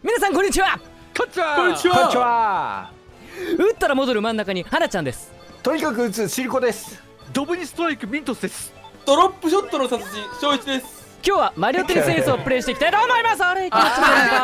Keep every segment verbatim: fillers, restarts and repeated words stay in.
皆さんこんにちは。 こんにちは。 こんにちは。こんにちは。 打ったら戻る真ん中に花ちゃんです。 とにかく打つシリコです。 ドブにストライクミントスです。 ドロップショットの殺人翔一です。 今日はマリオテニスエースをプレイしていきたいと思います。あれキャラクター変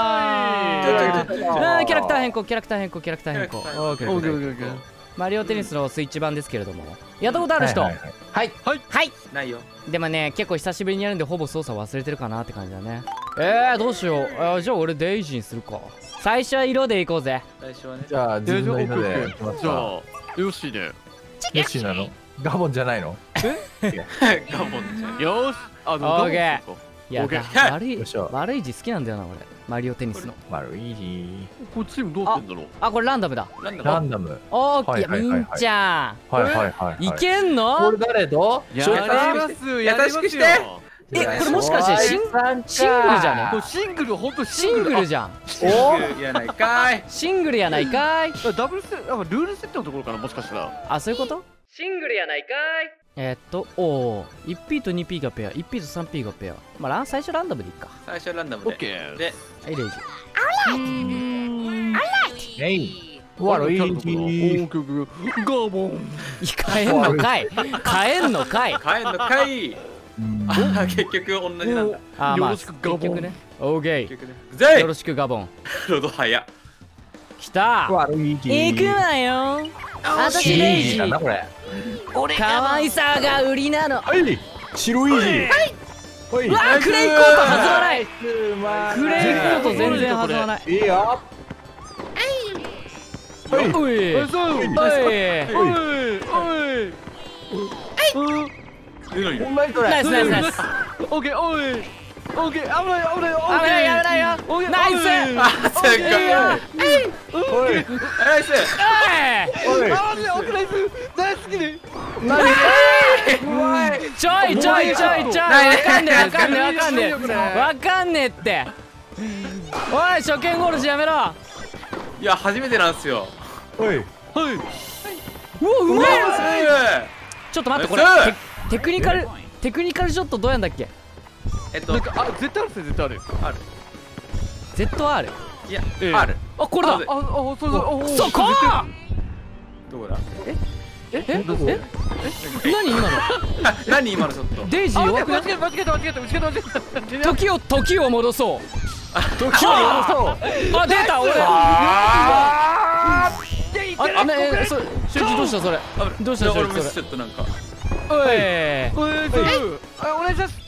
更、キャラクター変更キャラクター変更キャラクター変更。オーケーオーケーオーケー。マリオテニスのスイッチ版ですけれども、やったことある人？はいはいはいないよ。 でもね、結構久しぶりにやるんでほぼ操作忘れてるかなって感じだね。えー、どうしよう。あ、じゃあ俺デイジーにするか。最初は色でいこうぜ。 最初はね。 じゃあ自分の色でいきますか。 じゃあよしね。 よしなの？ガボンじゃないの？ ガボンじゃん。 よし。あのオーケー。いや、悪い悪い字好きなんだよな俺。マリオテニスの。 悪い字。 これチームどうなってんだろう。 あ、これランダムだ。 ランダム。 オーケー。みんちゃん。 はいはいはい。 いけんの？ これ誰と？ やります優しくして。 え、これもしかしてシンシングルじゃね？ シングル、ほんとシングルじゃん。 おやないかい。 シングルやないかい。 ダブルセ、なんかルール設定のところかな、もしかしたら。 あ、そういうこと？シングルやないかい。えっと、おお、いちピー と にピー がペア、いちピー と さんピー がペア。まあラン最初ランダムでいいか。 最初ランダムで。 オッケー。 で、 はい、レイジ。 えい。悪い字。 オーケーオーケー。ガボン。 変えんのかい。変えんのかい。 変えんのかい。あ、結局同じなんだ。 あ、まあ結局ね。オーケー。よろしくガボン。 ロード早っ。 きた。 悪い字。 行くわよ。私レイジ。 なんだこれ。 可愛さが売りなの。 はい。白い字。はい。 うわ、クレイコート弾まない。クレイコート全然弾まない。 いいよ。 おい。おい。おい。 おい。 ナイスナイスナイス。 オッケー、おい。オッケー、危ない危ない危ない。 危ない危ないよ。ナイス。 あ、正解。 おい。 ナイス。 おい。 大好きで。 ちょいちょいちょいちょい。わかんねえわかんねえわかんねえ。わかんねえって。おい、初見殺しやめろ。 いや、初めてなんすよ。 おい。 はい。 うわ、うまい。 ちちょっと待って、これテクニカルテクニカルショットどうやんだっけ？ えっと、 なんか、あ、絶対あるっすね、絶対ある。 ある。 ゼットアール？ いや、ある。 あ、これだ。 あ、あ、そうそう。 そこ！ どこだ？ え？え？え？何今の？ 何今のショット？ デイジー弱くない？ 間違えた間違えた間違えた間違えた間違えた。 時を時を戻そう。 時を戻そう。 あ、出た俺。 ああ、ね、それ、集中どうしたそれ？どうしたそれ？ 俺もちょっとなんか。 おい。 おい、お願いします。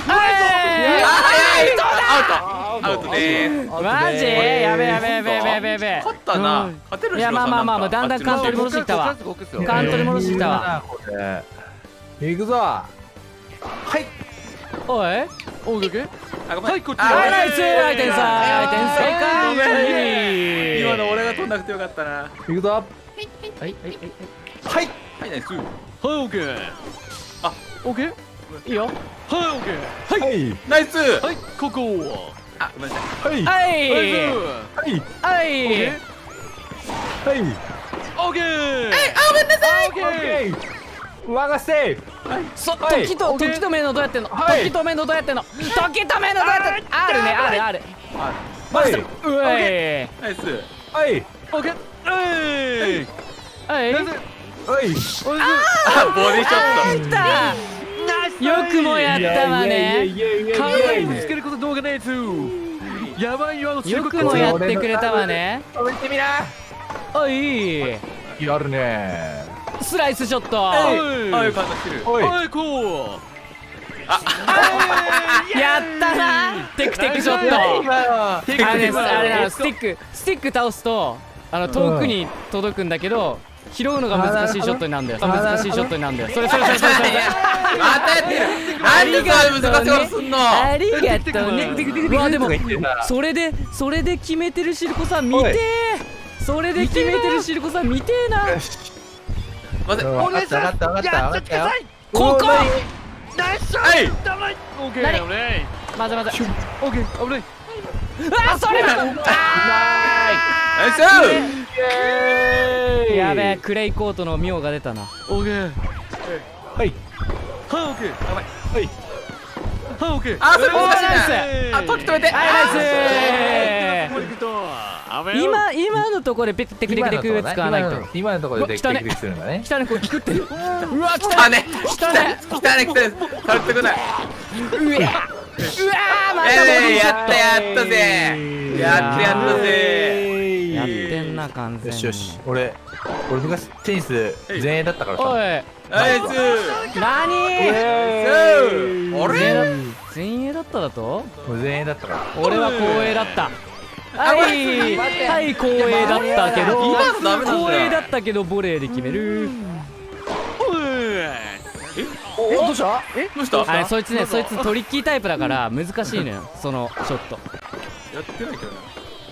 アウト。アウトでーす。 マジ？やべやべやべやべやべ。 勝ったな。勝てる。 いや、まあまあまあまあ、だんだんカン取り戻してきたわ。カン取り戻してきたわ。 行くぞ。はい。 おい。 オーケー。はい、こっち。 はい、ナイス。はい、天才。天才か。 今の俺が取んなくてよかったな。 行くぞ。 はいはいはいはい。 はい、ナイス。 はい、オーケー。 あ、 オーケー。 いいよ。 はい、オーケー。 はい。 ナイス。 はい、ここ。 あ、ごめんなさはい。 はい。 はい。 はい。 はい。 オーケー。 あ、ごめんなさい。 オッケー。任せ。 そ、時と時止めるのどうやってんの？時止めるのどうやってんの？時止めるのどうやってんの？あるね、あるある。 はい。 うえ。 ナイス。 はい。 オーケー。はい。 はい。 はい。 あ、ボディショット。 きた。よくもやったわね。 可愛いぶつけること動画のやつ。やばいよ、 よくもやってくれたわね。 食べてみな。 おい。 やるね。 スライスショット。 あ、よかったしてる。 おい。 はい、こう。 やったな。テクテクショット。あれあれなの、スティックスティック倒すとあの遠くに届くんだけど、拾うのが難しいショットになるんだよ。難しいショットになるんだよ。それそれそれそれそれ。 またやってる。ありがとう。難しいことすんの。 ありがとうね。うわ、でもそれでそれで決めてるシルコさん見てー。それで決めてるシルコさん見てーな。 待って、 分かった分かった分かった分かったよ。 ここ。 ナイス。 はい。 オーケー。危ない。 まずまず。 オーケー。危ない。 あ、それ。 ナイス。 やべえ、クレイコートの妙が出たな。 オーケー。 はい。 はい、オーケー。 やばい。 はい。 はい、オーケー。 あ、それ難しいナイな。あ、時止めて。 はい、ナイス。 今今のところでペテクテクテク使わないと。 今のところでテクテクテクするんだね。 来たね、これ食ってる。うわ、来来たね来たね来たね来たね軽くてこない。 うわうわー、またえー、やったやったぜやってやったぜやってんな、完全に。 よしよし、俺俺昔テニス前衛だったからさ。 おい、 ナイスなにーあれ前衛だっただと？ 俺前衛だったから。 俺は後衛だった。はいはい後衛だったけど、 今のダメなんだよ後衛だったけどボレーで決める。 お、どうした？ えどうしたあれ、そいつね、そいつトリッキータイプだから難しいのよ、そのショット。 やってないけどな。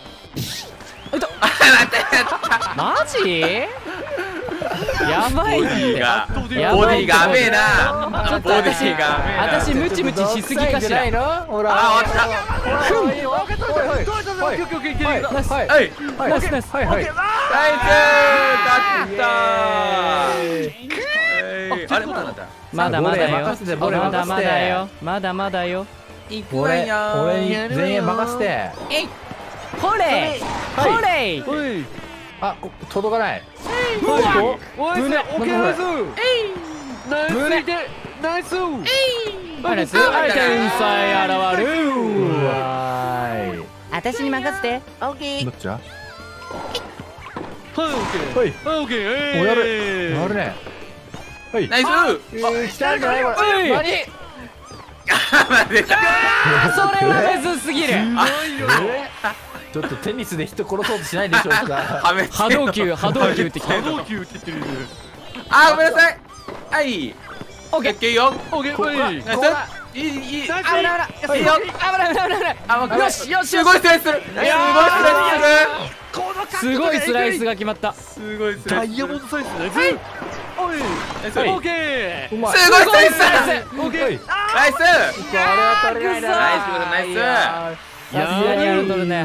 マジ？やばいっボディて。 がボデやばいィが甘えなちょっとボデ私ィが甘えな私ムチムチしすぎかしら。 の？ほら。 あ、終わっふん。はいはいはいナイスたはいナイスナイス。 はいはい。 ナイス勝ったーあれまだなんだまだまだよ。 任せてボレーまだま任せてだよ。まだまだよ。 いくわ俺よ俺に前衛任せて。 ほれほれ。 おいあ、こ届かない。 おいこオッケーナイスナイスナイスナイスあれすあれ天才現る。 うわーい。 私に任せて。 どっちだ？ はいオッケはい。 ーオッケーお、やるやるね。はい。 ナイスえー、来たんじゃないこれ。 おい何？ 出たそれはむずすぎる。 ちょっとテニスで人殺そうとしないでしょうか。 はめつけ波動球波動球ってきた。 波動球って言ってるあ、ごめんなさいはいオッケーオッケーよオッケーここはいナイスいいいいナイス危ない危ないいいよ危ない危ない危ない。 あ、 よしよしすごいスライスするすごいスライすごいスライスが決まった。 スするすごいスライスダイヤモンドサイズナイスおいナイスオッケーうまい。 すごいスライスオッケーナイスこれは取れないな。 ナイスナイスさすがにあるとるね。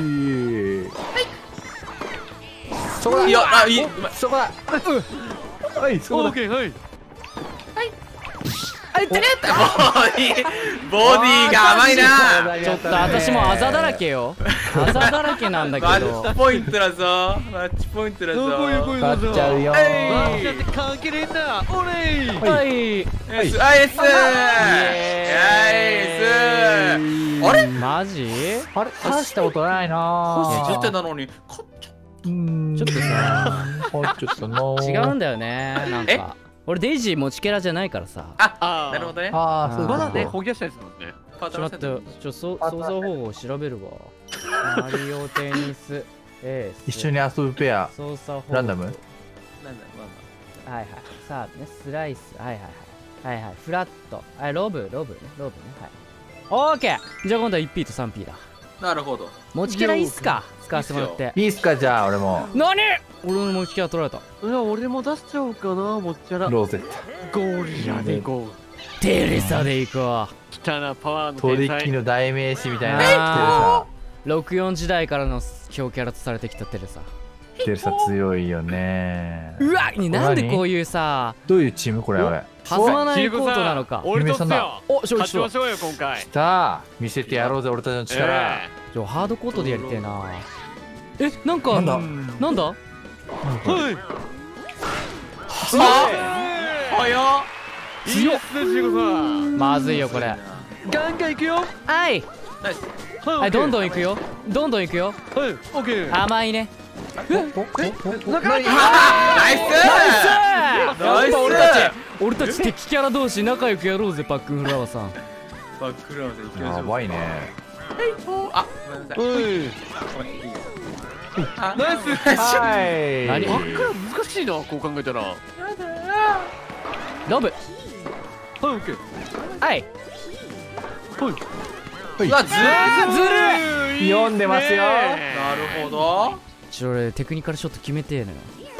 そこだ。 いいよあ、いいそこだ。はい、そこだ。 オッケーはいボディボディが甘いなちょっと私もあざだらけよ。あざだらけなんだマけどッチ。ポイントだぞマッチポイントだぞどこ行く勝っちゃうよ。 マッチなんて関係ねえんだおれいはいナイスナイスナイスあれマジ？ あれ、大したことないな星ぁ。 じてなのに勝っちゃっうーん。 ちょっとさあ、ちょっとなぁ。 違うんだよね。なんえか俺デイジー持ちキャラじゃないからさ。 たああ、なるほどねあー、そういうことまだねほぎやしたやつなんねパートちょっとナーセン待って、ちょそう操作方法を調べるわ。マリオテニスエース。 一緒に遊ぶペア。 操作方法。 ランダムなんだまはいはい。さあね、スライス。はいはいはい。はいはい。フラット。はい、ロブ、ロブね。ロブね。はい。オーケー。じゃあ今度は ワンピー と スリーピー だ。 あまあなるほど持ちキャラいいっすか？使わせてもらって。 いいっすか、じゃあ、俺も。 なに？俺の持ちキャラ取られた。 じゃあ俺も出しちゃおうかなもっちゃらローゼッゴリラでいこうテレサでいこ来たなパワーのト。 天才取引の代名詞みたいな。 えテう。ろくじゅうよん時代からの強キャラとされてきたテレサ。 レサ。テレサ強いよね。 うわなんでこういうさ、 どういうチームこれ、俺。 弾まないコートなのか。 俺とっすよお、勝利しろ。 勝ちましょうよ今回来た見せてやろうぜ、俺たちの力。 えちょハードコートでやりてえな。え、なんかなんだなんだ？ えはい早っいいっすねジゴさんまずいよこれ。 ガンガンいくよはいナイスはい、どんどんいいくよ。どんどんいくよ。 くはいオッケー甘いね。 なんかナイスナイス俺たち俺たち敵キャラ同士仲良くやろうぜ、パックンフラワーさん。 バックグラウンドで行きましょうやばいね。 あ、ごめんなさいおいごめんいいよあナイスはい。 何あっから難しいなこう考えたらはいロブ。 オッケーはい。 はいうわずーずるい。 読んでますよ。 なるほどちょ俺テクニカルショット決めてえのよ。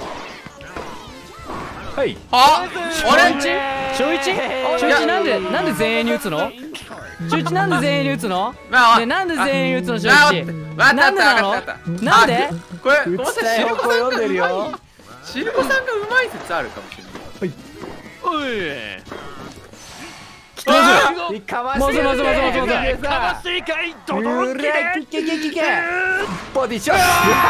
はい。 ああれ小一？小一なんでなんで全員に打つの？小一なんで全員に打つの？ まあねなんで全員に打つの小あ一？ わなんでなのわかったわかったなんで？ これ打ごめんなさいちたい方向読んでるよ。 シルコさんがうまい説あるかもしれないおい来かままずまずまずまずまずかましていかいとどろきでけけけけボディショッ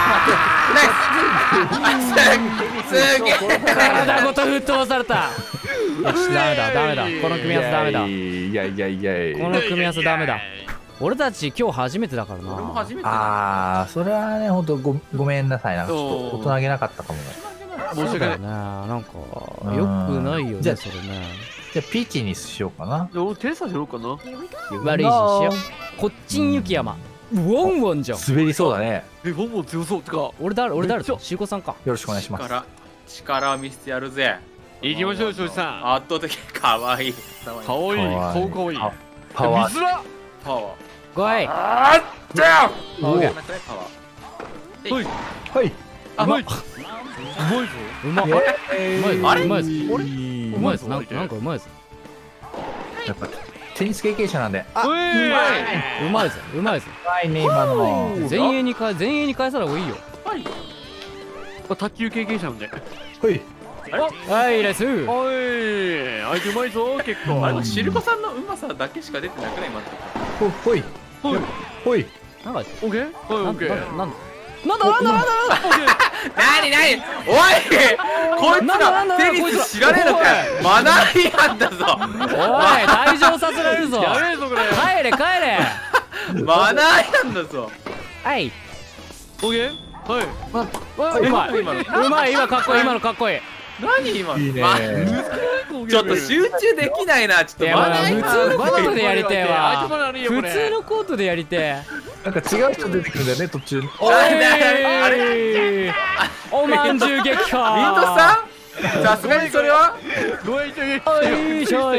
すげえ体ごと吹っ飛ばされた。よし、ダメだダメだ、この組み合わせダメだ、 いやいやいやいやこの組み合わせダメだ。俺たち今日初めてだから俺もな。 初めてだ。 ああそれはねほんとごごめんなさいなんかちょっと大人げなかったかもね。 申し訳ないそうだよね、なんかよくないよじゃあねそれね。 じゃあピーチにしようかな。 俺テレサやろうかな。 悪いししよう。こっちん雪山ウォンウォンじゃん。 滑りそうだね。 えボンボン強そうってか。 俺誰俺誰めっちゃだ、シーコさんか。 よろしくお願いします。 力力見せてやるぜ。 行きましょう庄司さん。 圧倒的かわいい。 かわいい顔かわいい。 パワー水らパワー。 来い。 あっじゃあおーパワー。 はいはいあはい。うまいぞ。 うまっ。うまいぞあれうまいぞあれうまいぞ、なんかなんかうまいぞ。 やっぱテニス経験者なんで。あうまい。 うまいぞうまいぞ。 うまいね今の。 前衛にか前衛に返さない方がいいよ。 卓球経験者なんで。 はいはいレス。 おい相手うまいぞ結構。 あれシルコさんのうまさだけしか出てなくない今のとこほほいはいほい。 なんかオッケーはいなんオッケー。 なんなんなんだなんだなんだなになにおいこいつなんだなんだらテニス知らねえのかよマナー違反だぞおい退場させられるぞ。 やべえぞこれ。 帰れ帰れ。 マナー違反だぞはいオッケーはい。 うまい今のうまい、今かっこいい、今のかっこいい。 何今のいいねまちょっと集中できないなちょっといやまあマナー違普通のコ反ートでやりてえわ。 頭悪いよこれ。 普通のコートでやりてえ。 なんか違う人出てくるんだよね途中に。 おいあれおまんじゅう撃破。 ミントさんさすがにそれはごめんちょいおいしょい。 おい。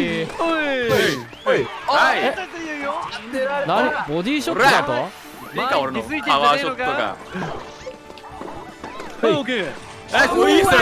はいはい何ボディショットだと。 いいか俺のパワーショットがはいオッケー。 あいいそれ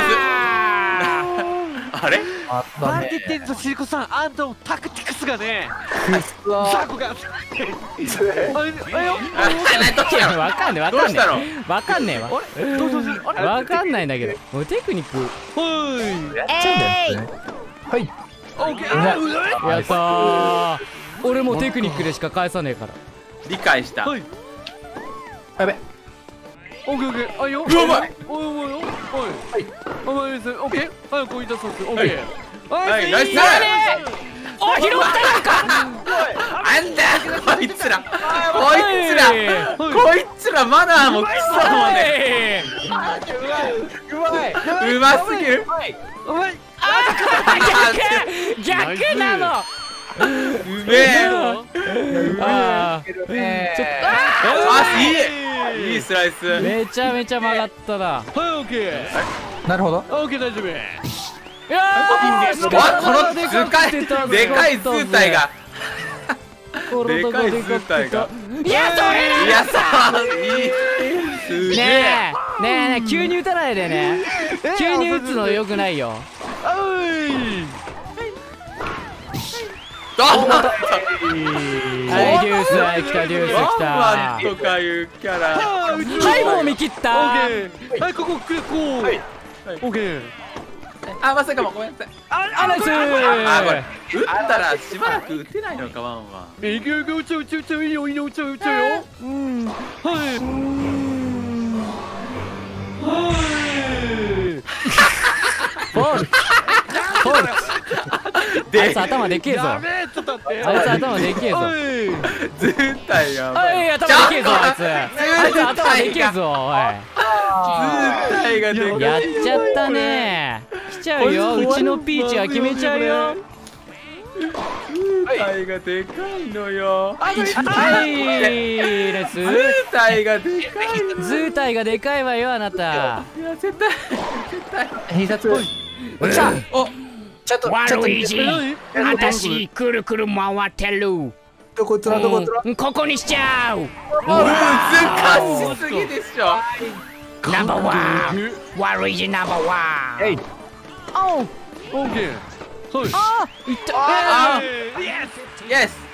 あれあったねなんて言ってんのシリコさん、あんたのタクティクスがねうわザコがあれあれよあ何時やろわかんねえわどうしたかんねのえわかんねえわ。 あれどうぞどうぞあれわかんないんだけど。もうテクニックはいやっちゃうんだよね。はいオッケーあうわやったー。俺もテクニックでしか返さねえから。 理解したはいやべオッケーオッケーあいいようまいおいおいおいはいお前ですオッケーはいこういったそうですオッケーはいナイスお拾ったのか。 あんだこいつらこいつらこいつらマナーもクソもねうまいうますぎるお前逆逆なの。 うめえあけどねちょっあいいいいスライスーめちゃめちゃ曲がったな。 はいオッケーなるほど。 オッケー大丈夫いやーわこのでかいでかい図体がでかい図体がいやそれいやさいいすげえねえねえねえ急に打たないでね。急に打つのよくないよ。 あはいデュースはい来たデュース来ワンた。 ワンとかいうキャラはいもう見切った。 はいこここうはいオッケーあまさかもごめんなさいあナイスあこれ打ったらしばらく打てないのかワンはえいくよいくよ打っちゃう打っちゃう打っちゃういいよいいよ打っちゃう打っちゃうようんはいはいフォールフォール。あいつ頭でけえぞ。 やべえちょっと待ってあいつ頭でけえぞ。 おい図体やばはいい頭でけえぞあいつ。あいつ頭でけえぞおい。 図体がでかいやっちゃったね。来ちゃうよ。うちのピーチは決めちゃうよ。 図体がでかいのよはいレス。 図体がでかいの図体がでかいわよあなた。 いや絶対絶対印刷おちゃんおちょっとちょっと悪いじ私くるくる回ってる。 どこつらどこつらうんここにしちゃう。 難しすぎでしょナンバーワン悪いじナンバーワン。 えいおうオッケーはいあいったあイエイエスス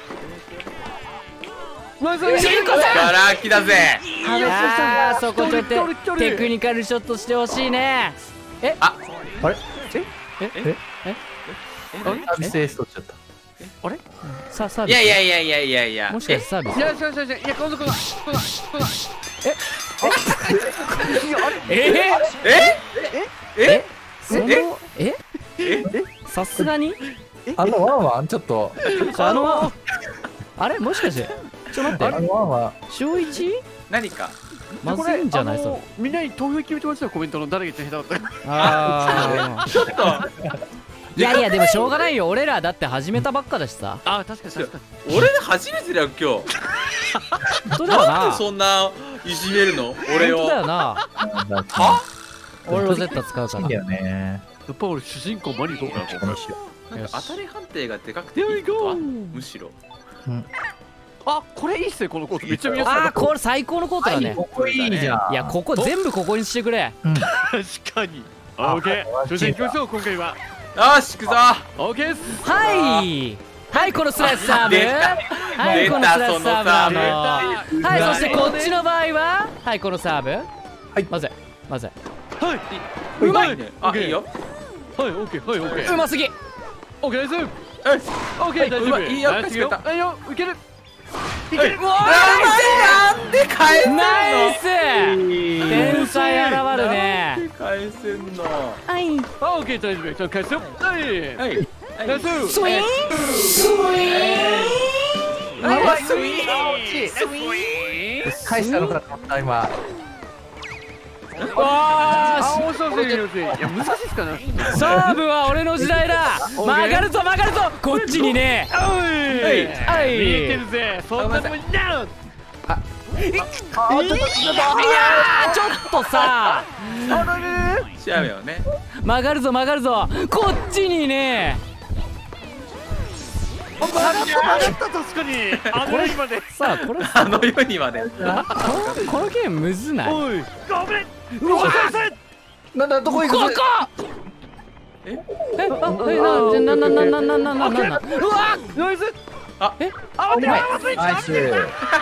まずはシルコさん。 ガラ空きだぜあーそこちょっとテクニカルショットしてほしいね。えああれえええサービスエース取っちゃった。 あれさサービスいやいやいやいやいやいやもしかしてサービスいやいやいやいやいや今度こない来ない来ないええええそのええさすがにあのワンワンちょっとあのあれもしかしてちょっと待ってあのワンワン小一何かまずいんじゃないそれみんなに投票決めてましたよコメントの誰が一番下手だったかあちょっといやいやでもしょうがないよ俺らだって始めたばっかだしさあ確かに確かに俺初めてだよ今日本当だよななんでそんないじめるの俺を本当だよなは俺ロゼッタ使うからいいんだよね。 やっぱ俺主人公マリ行こうかなこのしよなんか当たり判定がでかくていいことはむしろあこれいいっすねこのコートめっちゃ見やすいあーこれ最高のコートだねここいいじゃん。 いやここ全部ここにしてくれ確かにオッケー初心行きましょう今回はよし行くぞオッケーっすはいはいこのスライスサーブ出たはいこのスライスサーブ出たそのサーブあのはいそしてこっちの場合ははいこのサーブはいまずいまずいはいうまいあいいよはいオッケーはいオッケーうますぎオッケーですよしオッケー大丈夫うまいいいよナイス勝ちくれたはいよいけるいけるうわなんで返せんのナイス天才現るねなんで返せんのはいあオッケー大丈夫ちょっと返すよはいはいナイススインスインはいスイー返したのかと思った今。 わあ面白い面白いいや難しいっすかねーサーブは俺の時代だ曲がるぞ曲がるぞこっちにねおいはい見えてるぜそんなもんになるいやーちょっとさしちゃうよね曲がるぞ曲がるぞこっちにね曲がった確かにあの今でさあこれあの世にまでこのこのゲームむずないおいごめんうわなんだどこ行くここの？ ええあえななななななななななうわナイスあえあ待ってナ待ってイス。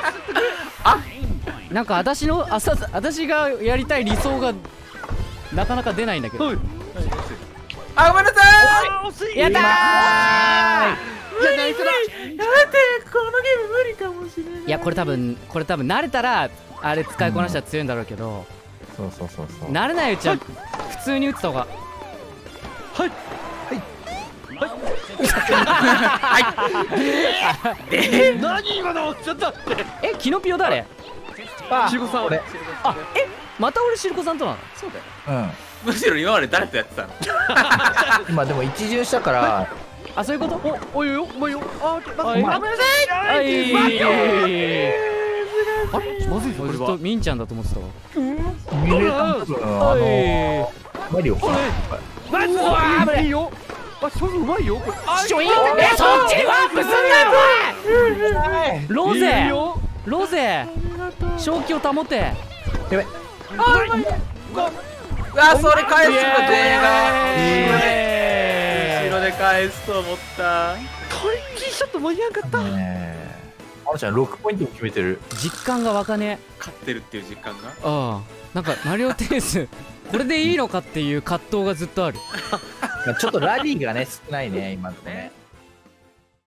なんか私のあさ私がやりたい理想がなかなか出ないんだけどおいあごめんなさあ惜しいやったーいやナイスだいやめてこのゲーム無理かもしれないいやこれ多分これ多分慣れたらあれ使いこなしたら強いんだろうけどそうそうそうそう。 慣れないうちは普通に打った方が何今のちょっと待ってえキノピオ誰シルコさん俺。 あえまた俺シルコさんとなのそうだようん。 むしろ今まで誰とやってたの今でも一巡したからあそういうことおおいよおいよあーはいごめんなさいはいあれまずいぞこれは俺ずっとミンちゃんだと思ってたわミレーター多分あのマリオかな。 ナイスうわー危ないいいよあ勝負うまいよこれショインえそっちにワープすんなよロいいゼよロゼ正気を保てやべ。 うわそれ返すのイエーイ後ろで返すと思ったトリッキーショット間に合わなかったねえ。あのちゃんろくポイントも決めてる。 実感が湧かね勝ってるっていう実感がえああなんかマリオテニスこれでいいのかっていう葛藤がずっとあるちょっとラリーがね少ないね今のね。